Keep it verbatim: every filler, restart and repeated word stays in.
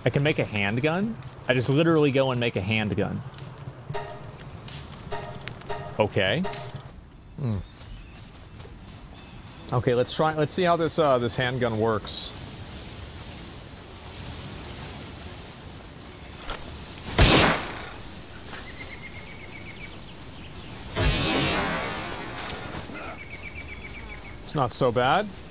I can make a handgun? I just literally go and make a handgun. Okay. Hmm. Okay, let's try, let's see how this, uh, this handgun works. It's not so bad.